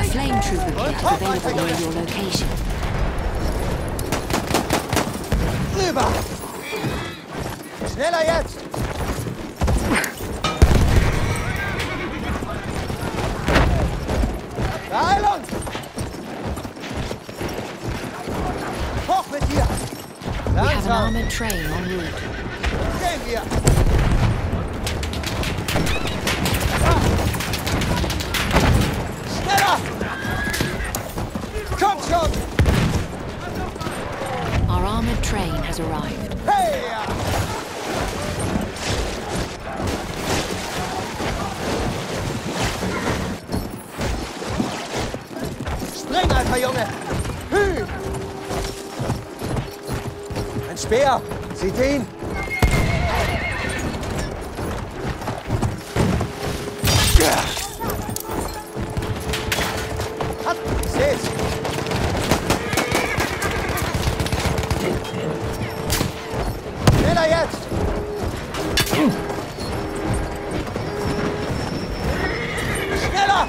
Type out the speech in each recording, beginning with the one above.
flame trooper kit is available near your location. Rüber! Schneller jetzt! Beeil uns! Hoch mit dir! We have an Langsam! armored train en route. Gehen wir! Schneller! Kommt schon! Our armored train has arrived. Hey! Spring, alter Junge! Hü! Ein Speer! Seht ihn! Hat! Ich seh's! Schneller jetzt! Schneller!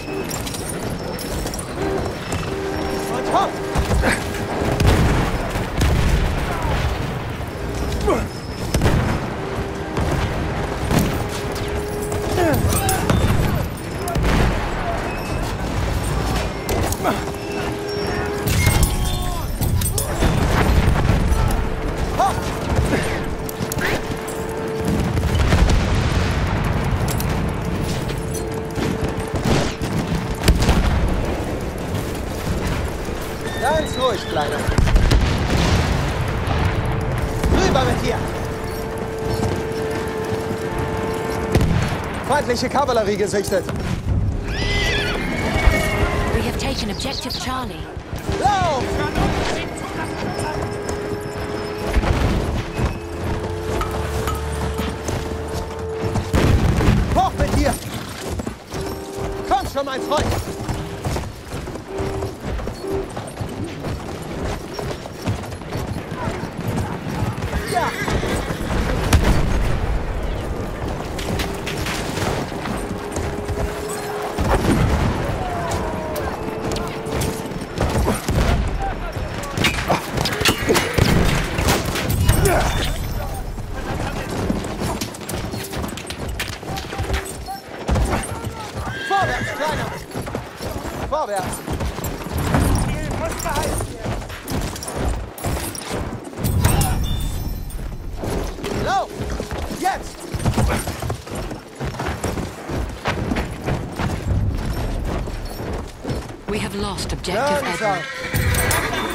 Und hopp! Hopp! Ganz ruhig, Kleiner. Rüber mit dir! Feindliche Kavallerie gesichtet. We have taken objective Charlie. Lauf! Hoch mit dir! Komm schon, mein Freund! Ja! Vorwärts, Kleiner! Vorwärts! Lauf! Jetzt! We have lost objective Langsam! Edward.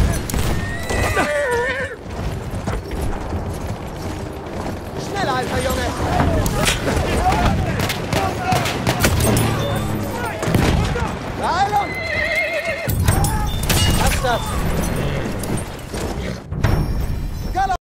Schneller, alter Junge!